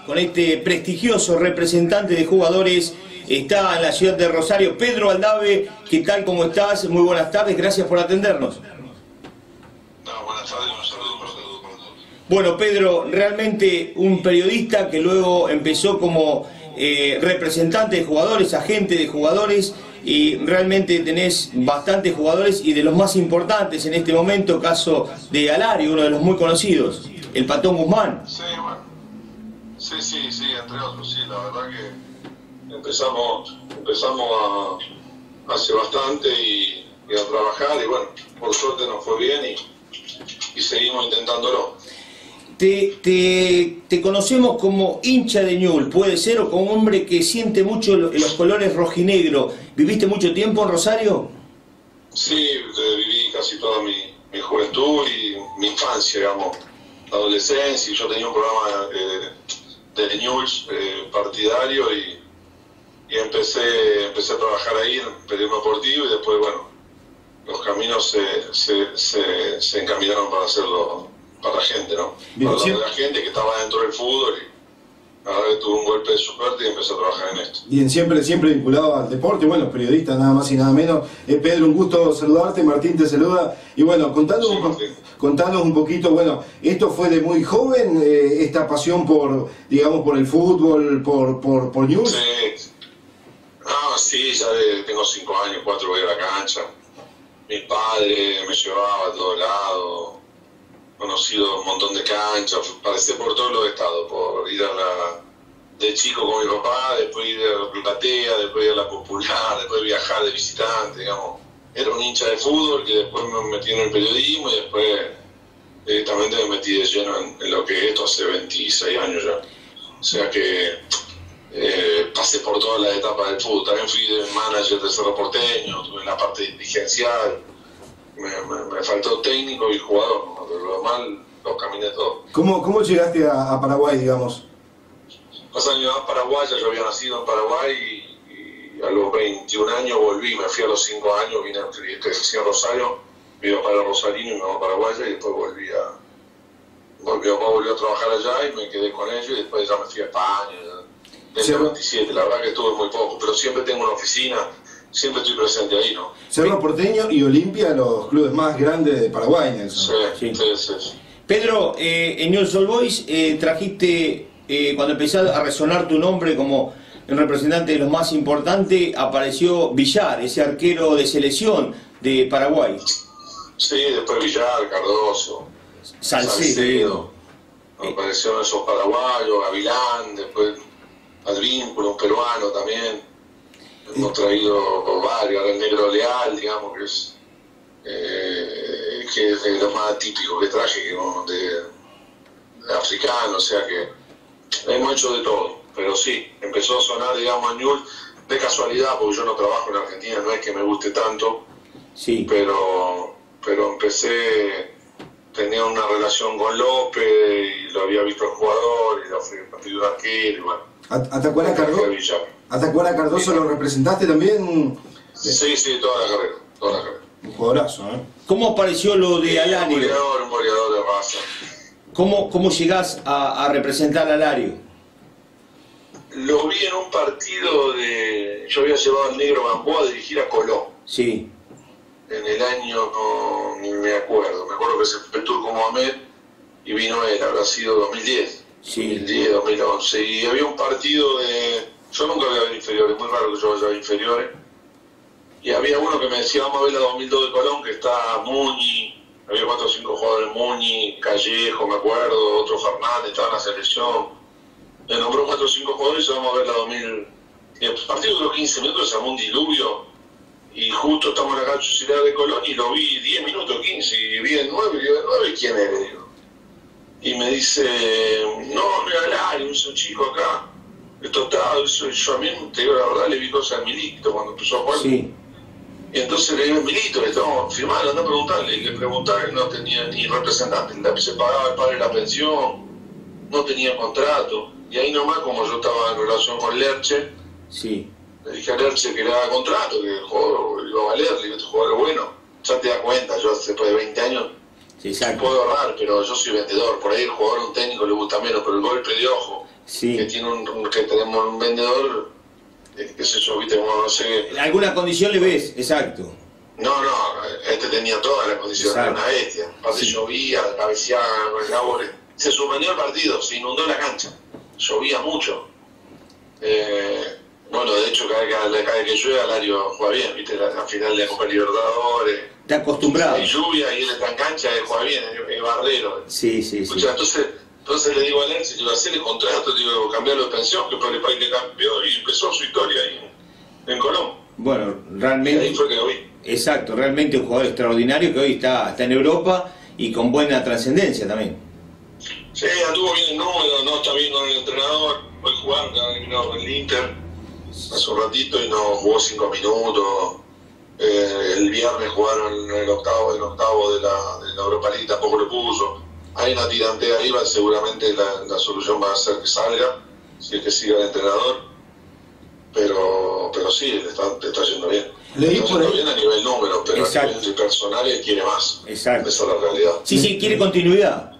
con este prestigioso representante de jugadores. Está en la ciudad de Rosario, Pedro Aldave. ¿Qué tal? ¿Cómo estás? Muy buenas tardes, gracias por atendernos. Buenas tardes, un saludo para todos. Bueno, Pedro, realmente un periodista que luego empezó como representante de jugadores, agente de jugadores, y realmente tenés bastantes jugadores y de los más importantes en este momento, caso de Alario, uno de los muy conocidos, el Patón Guzmán. Sí, bueno. Sí, entre otros, sí, la verdad que empezamos hace bastante y a trabajar y bueno, por suerte nos fue bien y seguimos intentándolo. Te conocemos como hincha de Newell's, puede ser, o como hombre que siente mucho los colores rojinegro. ¿Viviste mucho tiempo en Rosario? Sí, viví casi toda mi juventud y mi infancia, digamos, la adolescencia, y yo tenía un programa de Newell's partidario y empecé a trabajar ahí en el periodismo deportivo y después, bueno, los caminos se encaminaron para hacerlo para la gente, ¿no? Bien, para la gente que estaba dentro del fútbol y ahora que tuve un golpe de suerte y empecé a trabajar en esto. Bien, siempre vinculado al deporte, bueno, periodista nada más y nada menos. Pedro, un gusto saludarte, Martín te saluda. Y bueno, contanos un poquito, bueno, esto fue de muy joven, esta pasión por, digamos, por el fútbol, por Newell's. Sí. Sí, ya tengo 5 años, 4 voy a la cancha. Mi padre me llevaba a todos lados, conocido un montón de canchas, pasé por todos los estados, por ir de chico con mi papá, después ir a la platea, después ir a la popular, después viajar de visitante, digamos. Era un hincha de fútbol que después me metí en el periodismo y después directamente me metí de lleno en lo que es esto hace 26 años ya. O sea que pasé por todas las etapas del fútbol. También fui de manager de Cerro Porteño, tuve en la parte dirigencial, me faltó técnico y jugador, ¿no? Pero lo demás los caminé todos. ¿Cómo llegaste a Paraguay, digamos? Pasa que mi mamá es paraguaya, yo había nacido en Paraguay y a los 21 años volví, me fui a los 5 años, crecí en Rosario, mi papá era rosarino y mi mamá paraguaya y después mi papá volvió a trabajar allá y me quedé con ellos y después ya me fui a España. Desde el 97, la verdad que estuve muy poco, pero siempre tengo una oficina, siempre estoy presente ahí, ¿no? Cerro Porteño y Olimpia, los clubes más grandes de Paraguay, Nelson. Sí. Pedro, en Newell's Old Boys trajiste, cuando empezó a resonar tu nombre como el representante de los más importantes, apareció Villar, ese arquero de selección de Paraguay. Sí, después Villar, Cardoso, Salcedo. Aparecieron esos paraguayos, Gavilán, después Advínculo, un peruano también. Hemos traído varios, el Negro Leal, digamos, que es de lo más típico que traje, de africano, o sea que hemos hecho de todo. Pero sí, empezó a sonar, digamos, a Newell's de casualidad, porque yo no trabajo en Argentina, no es que me guste tanto, sí. pero empecé, tenía una relación con López, y lo había visto el jugador, y lo fui a pedir un arquero, y bueno. ¿Atacuara Cardoso lo representaste también? Sí, toda la carrera. Un jugadorazo, ¿eh? ¿Cómo apareció lo de Alario? Un goleador de raza. ¿Cómo llegás a representar a Alario? Lo vi en un partido yo había llevado al Negro Gamboa a dirigir a Colón. Sí. En el año, ni me acuerdo que se fue el Turco Mohamed y vino él, habrá sido 2010. Sí. 2010, 2011. Y había un partido yo nunca voy a ver inferiores, muy raro que yo vaya a ver inferiores. Y había uno que me decía, vamos a ver la 2002 de Colón, que está Muñi, había 4 o 5 jugadores, Muñi, Callejo, me acuerdo, otro Fernández, estaba en la selección. Me nombró 4 o 5 jugadores y vamos a ver la 2000. Y el partido duró 15 minutos, se llamó un diluvio. Y justo estamos en la cancha auxiliar de Colón y lo vi 10 minutos, 15, y vi el 9, y digo, ¿el 9 quién es? Le digo. Y me dice, no es Alario, es un chico acá. Esto está, yo a mí, te digo la verdad, le vi cosas a Milito cuando empezó a jugar. Sí. Y entonces le digo, Milito, le estamos firmando, anda a preguntarle. Y le preguntaba que no tenía ni representante, se pagaba el padre la pensión, no tenía contrato. Y ahí nomás, como yo estaba en relación con Lerche, sí. Le dije a Lerche que le haga contrato, que el jugador iba a valer, le digo, este jugador es bueno. Ya te das cuenta, yo después de 20 años sí, puedo ahorrar, pero yo soy vendedor. Por ahí el jugador, un técnico le gusta menos, pero el golpe de ojo, Sí. que que tenemos un vendedor, qué sé yo, viste, como no sé. ¿Alguna condición le ves? Exacto. No, este tenía todas las condiciones, era una bestia. Aparte Sí. llovía, cabeceaba con el agua. Se suspendió el partido, se inundó la cancha. Llovía mucho. Bueno, de hecho, cada vez que llueve, Alario juega bien, viste, la final de la Copa Libertadores. Está acostumbrado. Hay lluvia y él está en cancha, él juega bien, es barrero. Sí, sí, sí. Escucha, entonces le digo a Alexis, digo, hacerle contrato, digo, cambiarlo de pensión, que por el país le cambió y empezó su historia ahí en Colón. Bueno, Y realmente. ahí fue que lo vi. Exacto, realmente un jugador extraordinario que hoy está en Europa y con buena trascendencia también. Sí, anduvo bien el número, no está bien con el entrenador, hoy jugaron con el Inter hace un ratito y no jugó 5 minutos. El viernes jugaron el octavo de la Europa League, tampoco lo puso. Hay una tirantea ahí, seguramente la solución va a ser que salga, si es que siga el entrenador. Pero sí, le está yendo bien. Leí Está por yendo ahí. bien a nivel número, pero Exacto. a nivel personal él quiere más. Exacto. Esa es la realidad. Sí, sí, quiere continuidad.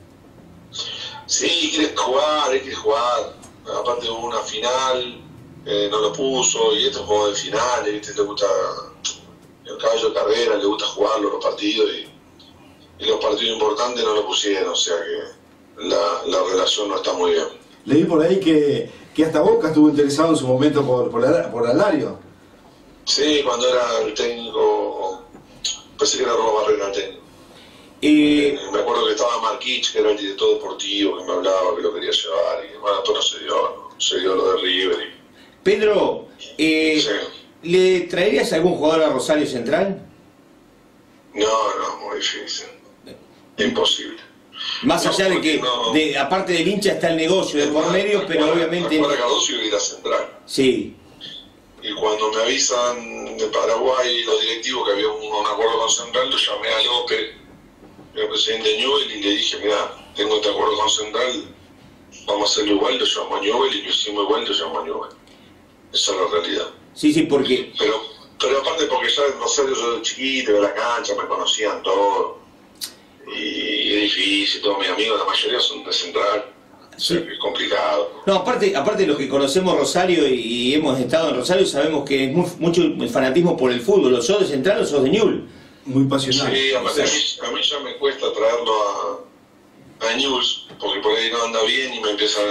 Sí, quiere jugar. Aparte hubo una final, no lo puso, y este es un juego de finales, ¿viste? Le gusta el caballo de carrera, le gusta jugarlo, los partidos, y los partidos importantes no lo pusieron, o sea que la relación no está muy bien. Leí por ahí que hasta Boca estuvo interesado en su momento por Alario. Sí, cuando era el técnico, pensé que era Robo Barrera el técnico. Me acuerdo que estaba Marquich, que era el director deportivo, que me hablaba, que lo quería llevar, y bueno, después no se dio lo de River. Pedro, Sí. ¿le traerías algún jugador a Rosario Central? No, muy difícil. Imposible. Más No, allá de que, no. aparte del hincha, está el negocio de por medio, pero obviamente... Para Cardoso iba a ir a Central. Sí, Y cuando me avisan de Paraguay, los directivos, que había un acuerdo con Central, lo llamé a López, el presidente de Newell, y le dije, mira, tengo este acuerdo con Central, vamos a hacerlo igual, lo llamo a Newell, y lo hicimos igual, lo llamo a Newell. Esa es la realidad. sí, sí, porque... Pero aparte porque ya en Rosario yo de chiquito, de la cancha, me conocían todos. Y es difícil, todos mis amigos, la mayoría son de Central. O sea, que es complicado. No, aparte de los que conocemos Rosario y hemos estado en Rosario, sabemos que es mucho el fanatismo por el fútbol. ¿Los sos de Central o sos de Newell? Muy pasional. Sí, aparte a mí ya me cuesta traerlo a News, porque por ahí no anda bien y me empiezan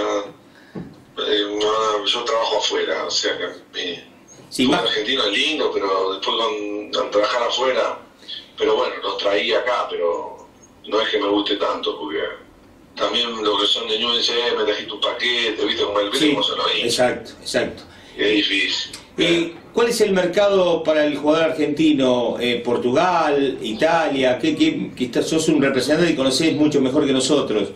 yo trabajo afuera, o sea que Sí, fútbol más... argentino es lindo, pero después con trabajar afuera, pero bueno, los traía acá, pero no es que me guste tanto, porque también los que son de News dicen, me trajiste un paquete, viste como el Sí, como se lo dice. exacto, exacto. Es difícil. ¿Cuál es el mercado para el jugador argentino? ¿Portugal, Italia? Sos un representante y conocés mucho mejor que nosotros.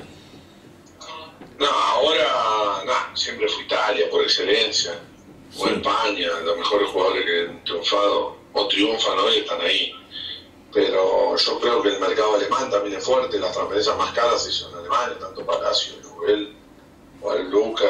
No, ahora, siempre fue Italia por excelencia, o Sí. España, los mejores jugadores que han triunfado, o triunfan hoy, están ahí. Pero yo creo que el mercado alemán también es fuerte, las transferencias más caras se hizo en Alemania, tanto Palacio, Nubel, o el Luca,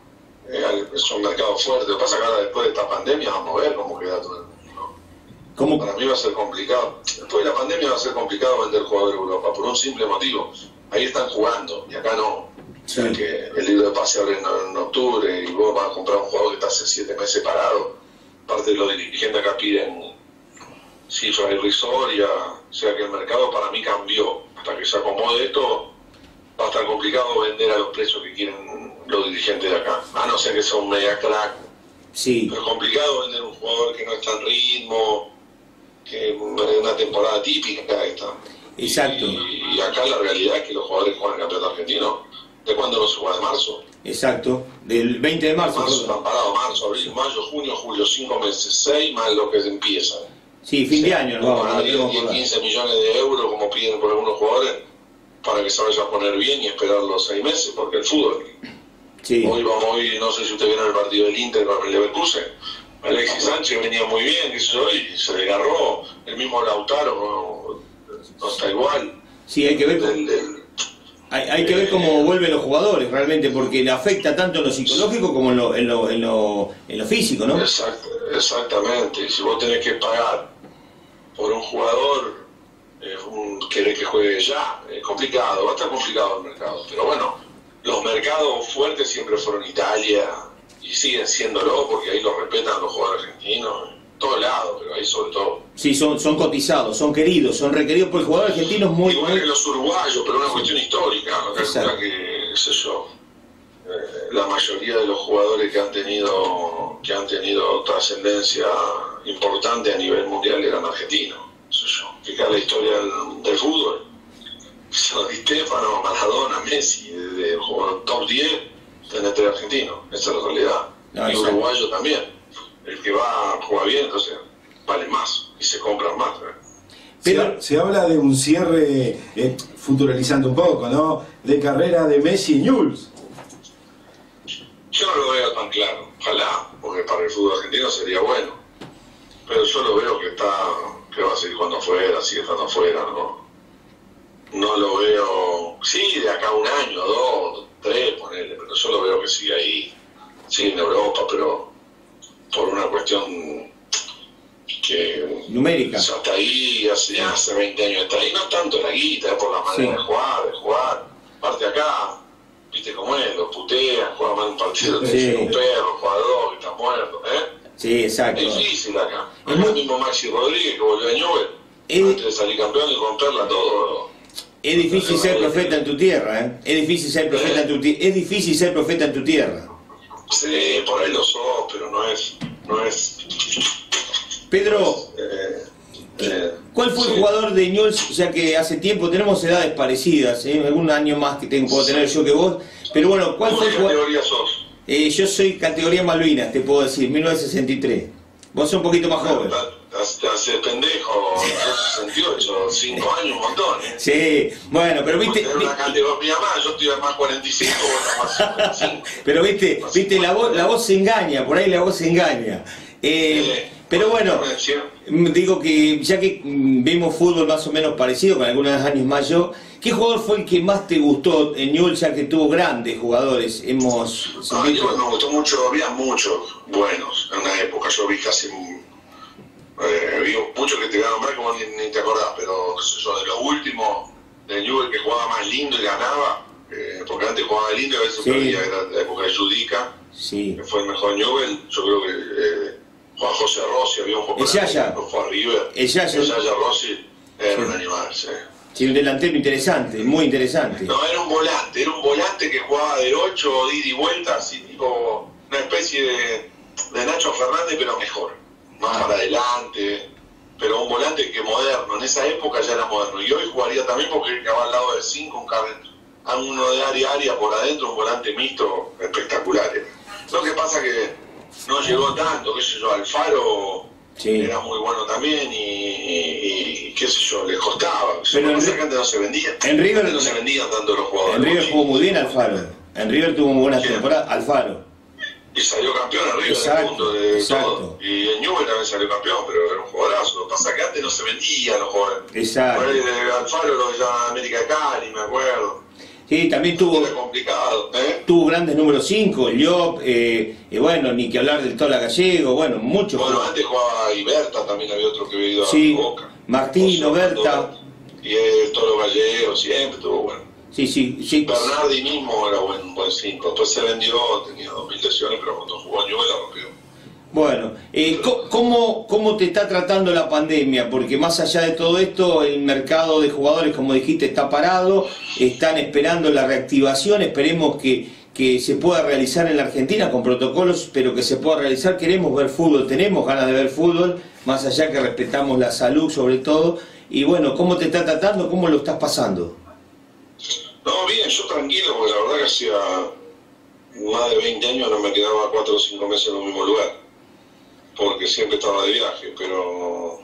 son mercados fuertes. Lo que pasa es que ahora después de esta pandemia vamos a ver cómo queda todo el mundo, ¿no? ¿Cómo? Para mí va a ser complicado. Después de la pandemia va a ser complicado vender jugadores de Europa, por un simple motivo. Ahí están jugando, y acá no. Sí. O sea que el libro de pase abre en octubre, y vos vas a comprar un jugador que está hace 7 meses parado. Parte de los dirigentes acá piden cifras irrisorias, o sea que el mercado para mí cambió. Hasta que se acomode esto, va a estar complicado vender a los precios que quieren los dirigentes de acá. A no ser que sea un mega crack. Sí, Pero es complicado vender un jugador que no está en ritmo, que en una temporada típica esta. exacto, Y acá la realidad es que los jugadores que juegan el campeonato argentino, ¿de cuándo no se juega? De marzo. exacto. Del 20 de marzo. Marzo están parados, marzo, abril, mayo, junio, julio, 5 meses, 6 más lo que empieza. Sí, fin de año, no no, no 10, tenemos por 15 millones de euros como piden por algunos jugadores para que se vaya a poner bien y esperar los 6 meses, porque el fútbol. Sí, Hoy no sé si usted vieron el partido del Inter con el Leverkusen. Alexis Sánchez venía muy bien, qué sé yo, y se le agarró. El mismo Lautaro no está igual. sí, hay que ver hay que ver cómo vuelven los jugadores realmente, porque le afecta tanto en lo psicológico como en lo físico, ¿no? Exactamente. Si vos tenés que pagar por un jugador, querés que juegue ya, es complicado, va a estar complicado el mercado. Pero bueno, los mercados fuertes siempre fueron Italia y siguen siéndolo porque ahí los respetan los jugadores argentinos, en todos lados, pero ahí sobre todo. Sí, son cotizados, son queridos, son requeridos por el jugador argentino muy... Igual que los uruguayos, pero una cuestión histórica, ¿no? Calcula que, qué sé yo, la mayoría de los jugadores que han tenido trascendencia importante a nivel mundial eran argentinos. Fíjate la historia del fútbol. Di Stéfano, Maradona, Messi, de top 10, tenés 3 argentinos. Esa es la realidad. No, y uruguayo también. El que va juega bien, entonces vale más y se compran más. Pero se habla de un cierre, futuralizando un poco, ¿no? De carrera de Messi y Newell's. Yo no lo veo tan claro, ojalá, porque para el fútbol argentino sería bueno. Pero yo lo veo que va a seguir jugando afuera, sigue estando afuera, no lo veo, sí, de acá a un año, 2, 3, ponele, pero yo lo veo que sigue ahí, sigue en Europa, pero por una cuestión que numérica. Hasta ahí, hace 20 años está ahí, no tanto la guita, es por la manera de jugar, parte acá. Viste cómo es, lo putean, juega mal un partido, te dicen un perro, jugador, que está muerto, Sí, exacto. Es difícil acá. Es el mismo Maxi Rodríguez que volvió a Newell's antes de salir campeón y romperla todo. Es difícil ser profeta en tu tierra, Es difícil ser profeta en tu tierra. Es difícil ser profeta en tu tierra. Sí, por ahí lo sos, pero no es. Pedro, ¿cuál fue el jugador de Newell's? Ya que hace tiempo tenemos edades parecidas, algún año más que puedo tener yo que vos, pero bueno, ¿cuál fue el jugador? ¿Qué categoría sos? Yo soy categoría Malvinas, te puedo decir, 1963. Vos sos un poquito más joven. Te haces pendejo, 68, 5 años, un montón. Sí, bueno, pero viste... Tener una categoría más, yo estoy más 45, vos estás más 55. Pero viste, la voz se engaña, por ahí la voz se engaña. Pero bueno, digo que ya que vemos fútbol más o menos parecido, con algunos años más yo, ¿qué jugador fue el que más te gustó en Newell's, ya que tuvo grandes jugadores? Newell's me gustó mucho, había muchos buenos en una época, yo vi casi... vi muchos que te voy a nombrar como ni te acordás, pero qué sé yo, de los últimos de Newell's que jugaba más lindo y ganaba, porque antes jugaba lindo y a veces perdía, era la época de Judica, que fue el mejor Newell's, yo creo que... Juan José Rossi, había un poco de fue a River. El Yaya Rossi era un animal, Sí, un delantero interesante, muy interesante. No, era un volante que jugaba de 8, de ida y vuelta, así tipo una especie de Nacho Fernández, pero mejor, más para adelante, pero un volante que moderno, en esa época ya era moderno, y hoy jugaría también porque va al lado de 5, uno de área por adentro, un volante mixto espectacular. Lo que pasa que no llegó tanto, qué sé yo, Alfaro era muy bueno también y qué sé yo, les costaba. Pero antes no se vendían. En River no se vendían tanto los jugadores. En River jugó muy bien Alfaro. En River tuvo muy buena temporada, Alfaro. Y salió campeón en River del mundo de todo. Y en Newell's también salió campeón, pero era un jugadorazo. Lo que pasa es que antes no se vendían los jugadores. Exacto. Por ahí Alfaro lo llama América de Cali, me acuerdo. Sí, también tuvo grandes números 5, Llop, bueno, ni que hablar del Tola Gallego, bueno, muchos. Bueno, antes jugaba Iberta, también había otro que había ido a Boca. Martino, Berta. Y el Tolo Gallego siempre estuvo bueno. Sí. Bernardi mismo era buen 5, después se vendió, tenía 2000 lesiones, pero cuando jugó a Newell's la rompió. Bueno, ¿cómo te está tratando la pandemia? Porque más allá de todo esto, el mercado de jugadores, como dijiste, está parado, están esperando la reactivación, esperemos que se pueda realizar en la Argentina con protocolos, pero que se pueda realizar. Queremos ver fútbol, tenemos ganas de ver fútbol, más allá que respetamos la salud sobre todo. Y bueno, ¿cómo te está tratando? ¿Cómo lo estás pasando? No, bien, yo tranquilo, porque la verdad que hacía más de 20 años no me quedaba 4 o 5 meses en un mismo lugar, porque siempre estaba de viaje, pero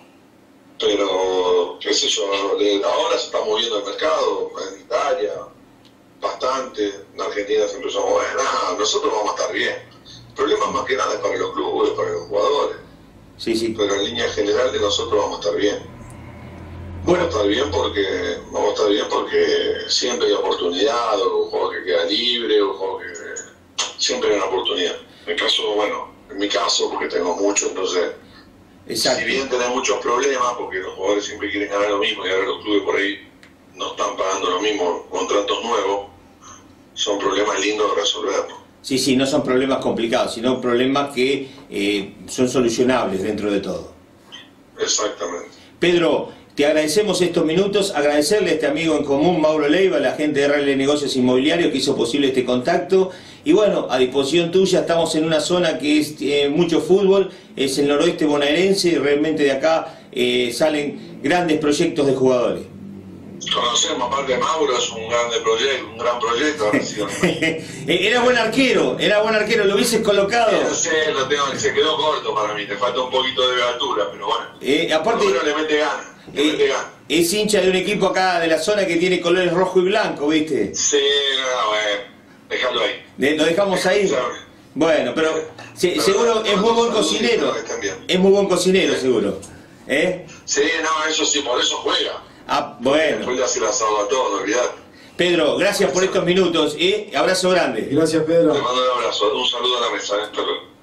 qué sé yo, ahora se está moviendo el mercado, en Italia, bastante, en Argentina se empezó a mover, nosotros vamos a estar bien. El problema más que nada es para los clubes, para los jugadores, pero en línea general de nosotros vamos a estar bien. Vamos a estar bien porque siempre hay oportunidad, o un juego que queda libre, o un juego que siempre hay una oportunidad. En mi caso, porque tengo mucho, entonces, si bien tenés muchos problemas, porque los jugadores siempre quieren ganar lo mismo y ahora los clubes por ahí no están pagando lo mismo, contratos nuevos, son problemas lindos de resolver, ¿no? Sí, sí, no son problemas complicados, sino problemas que son solucionables dentro de todo. Exactamente. Pedro, te agradecemos estos minutos, agradecerle a este amigo en común, Mauro Leiva, la gente de RL Negocios Inmobiliarios que hizo posible este contacto. Y bueno, a disposición tuya, estamos en una zona que es mucho fútbol, es el noroeste bonaerense y realmente de acá salen grandes proyectos de jugadores. Conocemos, aparte de Mauro, es un gran proyecto. Era buen arquero, lo hubieses colocado. Se quedó corto para mí, te falta un poquito de altura, pero bueno. Aparte, le mete gana. Es hincha de un equipo acá de la zona que tiene colores rojo y blanco, ¿viste? Sí, déjalo ahí. ¿Lo dejamos ahí? Bueno, pero seguro es muy buen cocinero. Es muy buen cocinero, seguro. Sí, no, eso sí, por eso juega. Ah, bueno. Después le hace el asado a todos, no olvidar. Pedro, gracias por estos minutos. Abrazo grande. Gracias, Pedro. Te mando un abrazo, un saludo a la mesa. Hasta luego.